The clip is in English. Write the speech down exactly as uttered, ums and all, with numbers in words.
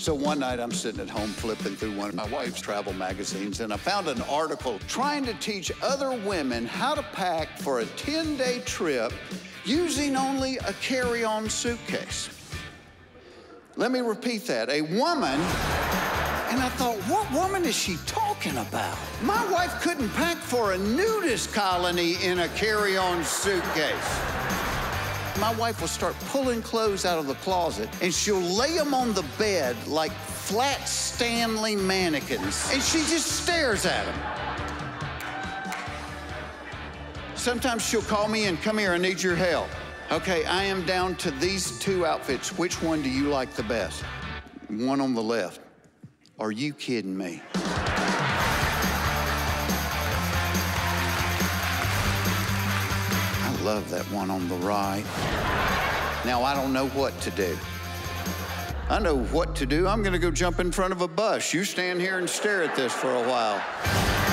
So one night I'm sitting at home flipping through one of my wife's travel magazines, and I found an article trying to teach other women how to pack for a ten-day trip using only a carry-on suitcase. Let me repeat that. A woman, and I thought, what woman is she talking about? My wife couldn't pack for a nudist colony in a carry-on suitcase. My wife will start pulling clothes out of the closet, and she'll lay them on the bed like flat Stanley mannequins, and she just stares at them. Sometimes she'll call me and, come here, I need your help. Okay, I am down to these two outfits. Which one do you like the best? One on the left. Are you kidding me? I love that one on the right. Now, I don't know what to do. I know what to do. I'm gonna go jump in front of a bus. You stand here and stare at this for a while.